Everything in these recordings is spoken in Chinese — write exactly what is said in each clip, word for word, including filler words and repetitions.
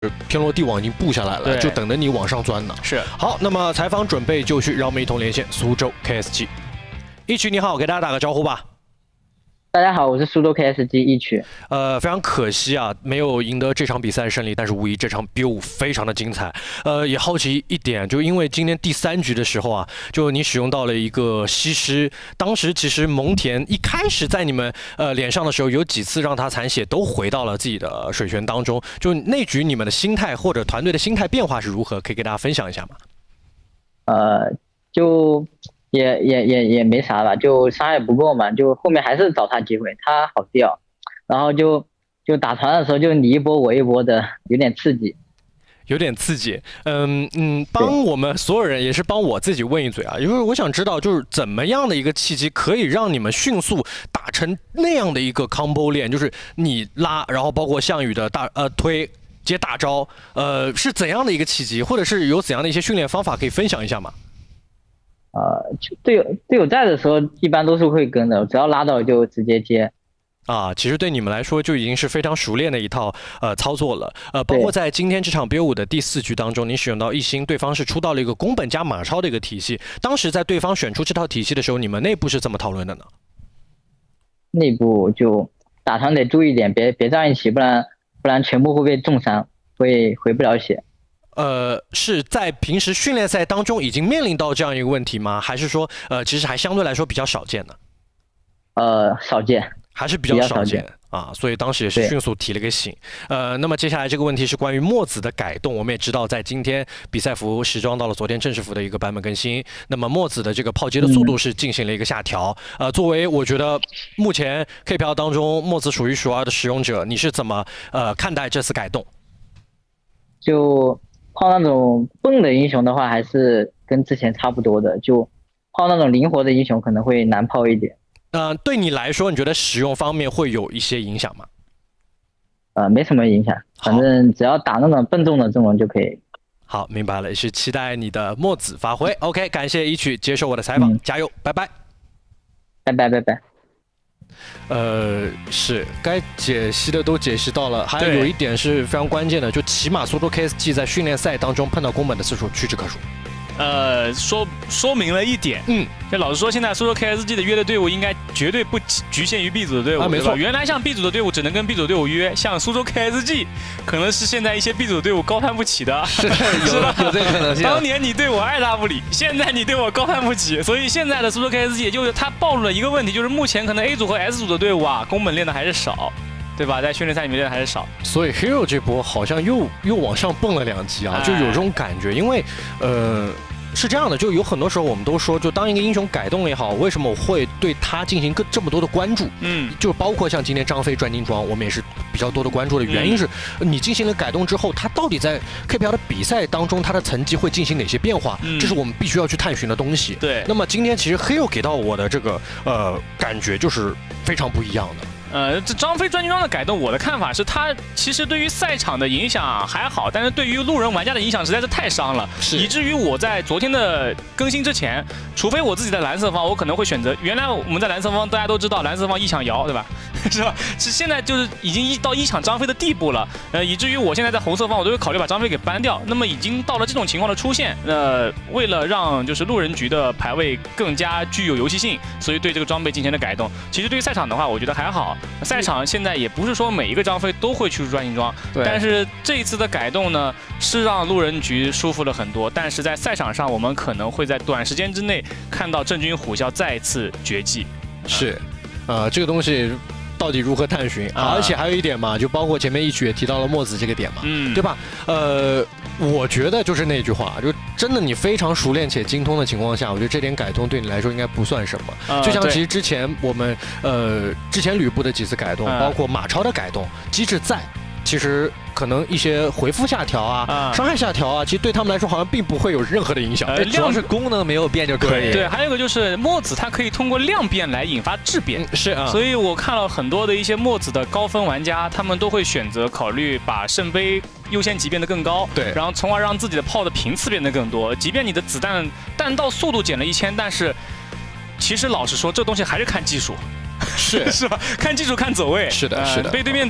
天罗地网已经布下来了，就等着你往上钻呢。 是。 好，那么采访准备就绪，让我们一同连线苏州 K S G。一曲你好，给大家打个招呼吧。 大家好，我是苏州 K S G 一曲。 呃，非常可惜啊，没有赢得这场比赛的胜利，但是无疑这场比武非常的精彩。呃，也好奇一点，就因为今天第三局的时候啊，就你使用到了一个西施，当时其实蒙恬一开始在你们呃脸上的时候，有几次让他残血都回到了自己的水泉当中。就那局你们的心态或者团队的心态变化是如何？可以给大家分享一下吗？ 呃，就。 也也也也没啥吧，就伤害不够嘛，就后面还是找他机会，他好掉，然后就就打团的时候就你一波我一波的，有点刺激， 有点刺激。嗯嗯，帮我们所有人也是帮我自己问一嘴啊，因为我想知道就是怎么样的一个契机可以让你们迅速打成那样的一个 combo 链，就是你拉，然后包括项羽的大呃推接大招，呃是怎样的一个契机，或者是有怎样的一些训练方法可以分享一下吗？ 呃，队友队友在的时候，一般都是会跟的，只要拉到就直接接。 啊，其实对你们来说就已经是非常熟练的一套呃操作了。呃，包括在今天这场比武的第四局当中，你使用到一星，对方是出到了一个宫本加马超的一个体系。当时在对方选出这套体系的时候，你们内部是怎么讨论的呢？ 内部就打团得注意点，别别站一起，不然不然全部会被重伤，会回不了血。 呃，是在平时训练赛当中已经面临到这样一个问题吗？还是说，呃，其实还相对来说比较少见呢？ 呃，少见， 还是比较少见啊，所以当时也是迅速提了个醒。呃，那么接下来这个问题是关于墨子的改动，我们也知道，在今天比赛服时装到了昨天正式服的一个版本更新，那么墨子的这个炮击的速度是进行了一个下调。嗯、呃，作为我觉得目前 K P L 当中墨子数一数二的使用者，你是怎么呃看待这次改动？ 就。 泡那种蹦的英雄的话，还是跟之前差不多的。就泡那种灵活的英雄可能会难泡一点。 呃，对你来说，你觉得使用方面会有一些影响吗？ 呃，没什么影响，反正只要打那种笨重的阵容就可以。 好，明白了，也是期待你的墨子发挥。OK， 感谢一曲接受我的采访，嗯、加油，拜拜， 拜拜拜拜。 呃，是该解析的都解析到了，还有一点是非常关键的，就起码苏州 K S G 在训练赛当中碰到宫本的次数屈指可数。 呃，说说明了一点， 嗯， 就老实说，现在苏州 K S G 的约的队伍应该绝对不局限于 B 组的队伍， 啊，没错。 原来像 B 组的队伍只能跟 B 组的队伍约，像苏州 K S G 可能是现在一些 B 组的队伍高攀不起的， 是有有这个可能性。 当年你对我爱答不理，现在你对我高攀不起，所以现在的苏州 K S G 也就是它暴露了一个问题，就是目前可能 A 组和 S 组的队伍啊，宫本练的还是少。 对吧？在训练赛里面练的还是少， 所以 Hero 这波好像又又往上蹦了两级啊，就有这种感觉。因为，呃，是这样的，就有很多时候我们都说，就当一个英雄改动也好，为什么我会对他进行个这么多的关注？ 嗯， 就包括像今天张飞转金装，我们也是比较多的关注的原因是，你进行了改动之后，他到底在 K P L 的比赛当中，他的成绩会进行哪些变化？ 嗯、 这是我们必须要去探寻的东西。 对。 那么今天其实 Hero 给到我的这个呃感觉就是非常不一样的。 呃，这张飞专精装的改动，我的看法是，它其实对于赛场的影响还好，但是对于路人玩家的影响实在是太伤了，以至于我在昨天的更新之前，除非我自己在蓝色方，我可能会选择。原来我们在蓝色方，大家都知道蓝色方一抢瑶，对吧？是吧？是现在就是已经一到一抢张飞的地步了，呃，以至于我现在在红色方，我都会考虑把张飞给搬掉。那么已经到了这种情况的出现，呃，为了让就是路人局的排位更加具有游戏性，所以对这个装备进行了改动。其实对于赛场的话，我觉得还好。 赛场现在也不是说每一个张飞都会去专精装，但是这一次的改动呢，是让路人局舒服了很多。但是在赛场上，我们可能会在短时间之内看到郑军虎啸再次绝迹。 是，呃，这个东西到底如何探寻？啊、而且还有一点嘛，就包括前面一曲也提到了墨子这个点嘛， 嗯， 对吧？呃，我觉得就是那句话，就真的你非常熟练且精通的情况下，我觉得这点改动对你来说应该不算什么。 呃、 就像其实之前我们呃之前吕布的几次改动，呃、包括马超的改动，机制在。 其实可能一些回复下调啊、啊伤害下调啊，其实对他们来说好像并不会有任何的影响。 呃，主要是功能没有变就可以。 对，还有一个就是墨子，它可以通过量变来引发质变。 嗯、是啊， 所以我看了很多的一些墨子的高分玩家，他们都会选择考虑把圣杯优先级变得更高， 对， 然后从而让自己的炮的频次变得更多。即便你的子弹弹道速度减了一千，但是其实老实说，这东西还是看技术， 是是吧？看技术，看走位。 是的，是的， 被对面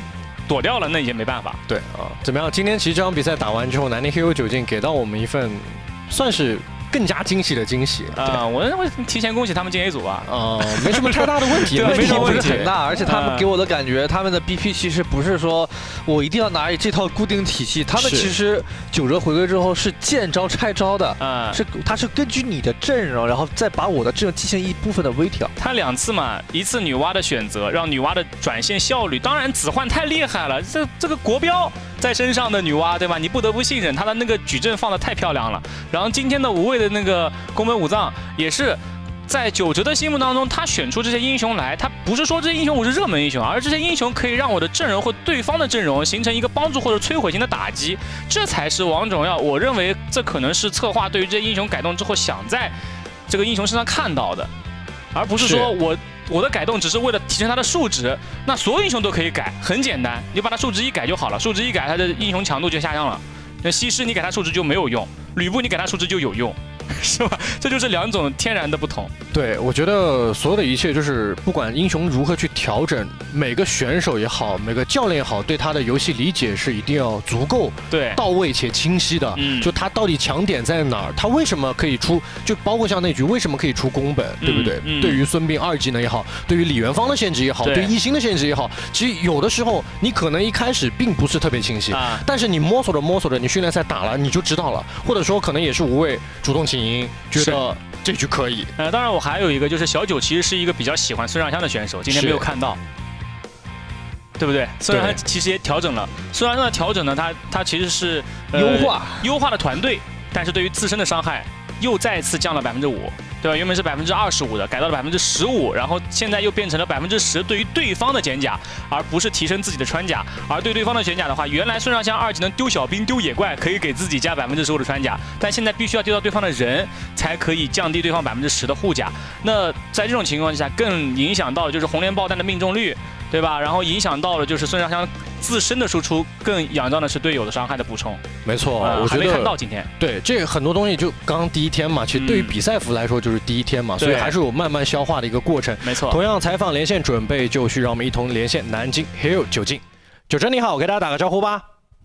躲掉了，那也没办法。 对啊，怎么样？今天其实这场比赛打完之后，南宁黑油酒精给到我们一份算是更加惊喜的惊喜啊、呃！我认为提前恭喜他们进 A 组啊， 哦、呃，没什么太大的问题， 对， 没什么问题很大，而且他们给我的感觉，他们的 B P 其实不是说我一定要拿这套固定体系，他们其实九折回归之后是见招拆招的，啊、嗯，是他是根据你的阵容，然后再把我的阵容进行一部分的微调。 他两次嘛，一次女娲的选择，让女娲的转线效率，当然子焕太厉害了，这这个国标在身上的女娲，对吧？你不得不信任她的那个矩阵放的太漂亮了。然后今天的无畏的那个宫本武藏也是在九哲的心目当中，他选出这些英雄来，他不是说这些英雄我是热门英雄，而这些英雄可以让我的阵容或对方的阵容形成一个帮助或者摧毁性的打击，这才是王者荣耀。我认为这可能是策划对于这些英雄改动之后想在这个英雄身上看到的，而不是说我我的改动只是为了提升他的数值。那所有英雄都可以改，很简单，你就把他数值一改就好了，数值一改他的英雄强度就下降了。那西施你改他数值就没有用，吕布你改他数值就有用。是吧？这就是两种天然的不同。 对，我觉得所有的一切就是不管英雄如何去调整，每个选手也好，每个教练也好，对他的游戏理解是一定要足够对到位且清晰的。嗯，就他到底强点在哪儿，他为什么可以出，就包括像那局为什么可以出宫本，对不对？嗯嗯、对于孙膑二技能也好，对于李元芳的限制也好，对于一星的限制也好，其实有的时候你可能一开始并不是特别清晰，啊、但是你摸索着摸索着，你训练赛打了你就知道了，或者说可能也是无畏主动请缨，觉得这局可以。 呃，当然我还有一个就是小九其实是一个比较喜欢孙尚香的选手，今天没有看到，对不对？孙尚香其实也调整了，孙尚香的调整呢，他他其实是、 呃、优化优化了团队，但是对于自身的伤害又再次降了百分之五。对吧？原本是百分之二十五的，改到了百分之十五，然后现在又变成了百分之十，对于对方的减甲，而不是提升自己的穿甲。而对对方的减甲的话，原来孙尚香二技能丢小兵、丢野怪可以给自己加百分之十五的穿甲，但现在必须要丢到对方的人，才可以降低对方百分之十的护甲。那在这种情况下，更影响到的就是红莲爆弹的命中率，对吧？然后影响到了就是孙尚香自身的输出，更仰仗的是队友的伤害的补充。 没错，呃、我觉得还没看到今天。 对，这很多东西就刚刚第一天嘛，其实对于比赛服来说就是第一天嘛，嗯、所以还是有慢慢消化的一个过程。 没错。 同样，采访连线准备就绪，让我们一同连线南京 Hero 九进。九哲你好，给大家打个招呼吧。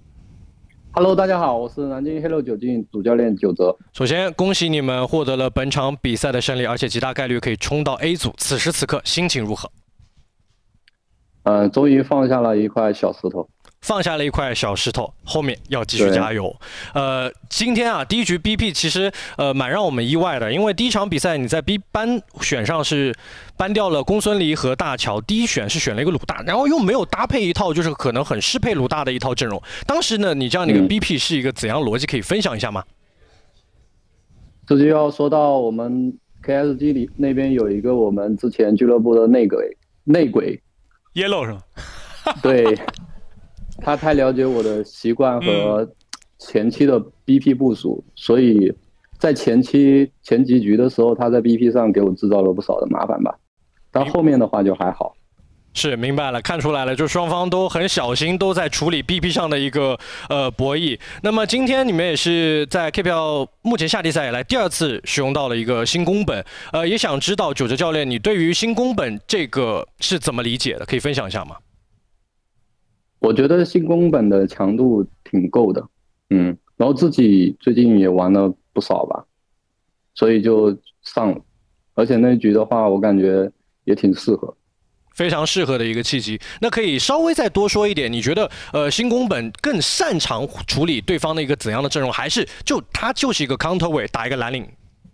Hello， 大家好，我是南京 Hero 九进主教练九哲。 首先恭喜你们获得了本场比赛的胜利，而且极大概率可以冲到 A 组。此时此刻心情如何？ 呃，终于放下了一块小石头。 放下了一块小石头，后面要继续加油。呃，今天啊，第一局 B P 其实呃蛮让我们意外的，因为第一场比赛你在 B 班选上是搬掉了公孙离和大乔，第一选是选了一个鲁大，然后又没有搭配一套就是可能很适配鲁大的一套阵容。当时呢，你这样的一个 B P 是一个怎样逻辑，可以分享一下吗？ 这就要说到我们 K S G 里那边有一个我们之前俱乐部的内鬼内鬼 Yellow 是吗？ 对。他太了解我的习惯和前期的 B P 部署，嗯、所以在前期前几局的时候，他在 B P 上给我制造了不少的麻烦吧。但后面的话就还好。 是明白了，看出来了，就双方都很小心，都在处理 B P 上的一个呃博弈。那么今天你们也是在 K P L 目前夏季赛以来第二次使用到了一个新宫本，呃，也想知道九哲教练，你对于新宫本这个是怎么理解的？可以分享一下吗？ 我觉得新宫本的强度挺够的，嗯，然后自己最近也玩了不少吧，所以就上了，而且那局的话，我感觉也挺适合， 非常适合的一个契机。那可以稍微再多说一点，你觉得呃新宫本更擅长处理对方的一个怎样的阵容，还是就他就是一个 counter 位打一个蓝领？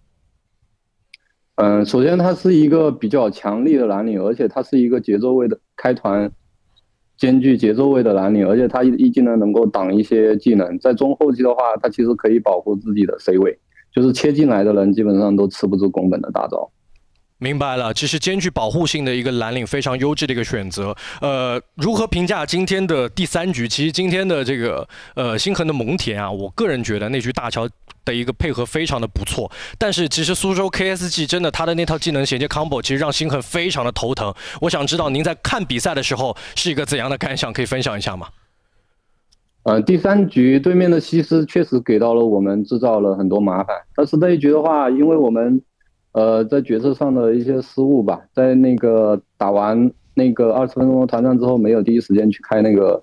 嗯，首先他是一个比较强力的蓝领，而且他是一个节奏位的开团。兼具节奏位的蓝领，而且他一技能能够挡一些技能，在中后期的话，他其实可以保护自己的 C 位，就是切进来的人基本上都吃不住宫本的大招。 明白了，其实兼具保护性的一个蓝领非常优质的一个选择。呃，如何评价今天的第三局？其实今天的这个呃星河的蒙恬啊，我个人觉得那局大乔的一个配合非常的不错。但是其实苏州 K S G 真的他的那套技能衔接 combo， 其实让星河非常的头疼。我想知道您在看比赛的时候是一个怎样的感想，可以分享一下吗？ 呃，第三局对面的西施确实给到了我们制造了很多麻烦，但是那一局的话，因为我们呃，在决策上的一些失误吧，在那个打完那个二十分钟的团战之后，没有第一时间去开那个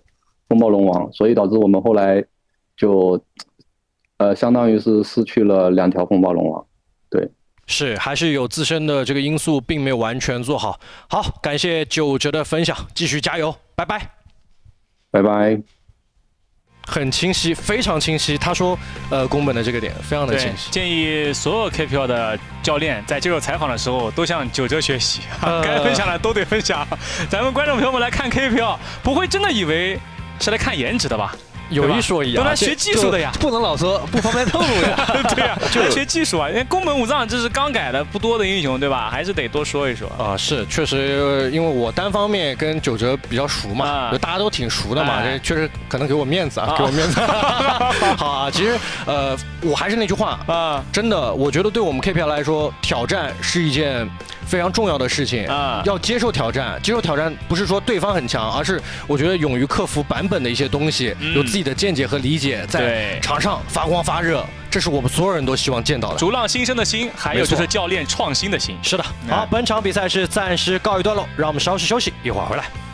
风暴龙王，所以导致我们后来就呃相当于是失去了两条风暴龙王。对， 是还是有自身的这个因素，并没有完全做好。好，感谢九哲的分享，继续加油，拜拜， 拜拜。 很清晰，非常清晰。他说，呃，宫本的这个点非常的清晰。 建议所有 K P L 的教练在接受采访的时候都向九哲学习，呃、该分享的都得分享。咱们观众朋友们来看 K P L， 不会真的以为是来看颜值的吧？ 有一说一啊， 都来学技术的呀， 不能老说不方便透露呀。 对呀，就来学技术啊。因为宫本武藏这是刚改的不多的英雄，对吧？还是得多说一说啊。是，确实，因为我单方面跟九哲比较熟嘛，啊、大家都挺熟的嘛，这、哎、确实可能给我面子啊，啊给我面子。好啊，其实呃，我还是那句话啊，真的，我觉得对我们 K P L 来说，挑战是一件非常重要的事情啊，要接受挑战。接受挑战不是说对方很强，而是我觉得勇于克服版本的一些东西，嗯、有自己的见解和理解，在场上发光发热，这是我们所有人都希望见到的。 逐浪新生的心，还有就是教练创新的心。 是的，好，本场比赛是暂时告一段落，让我们稍事休息，一会儿回来。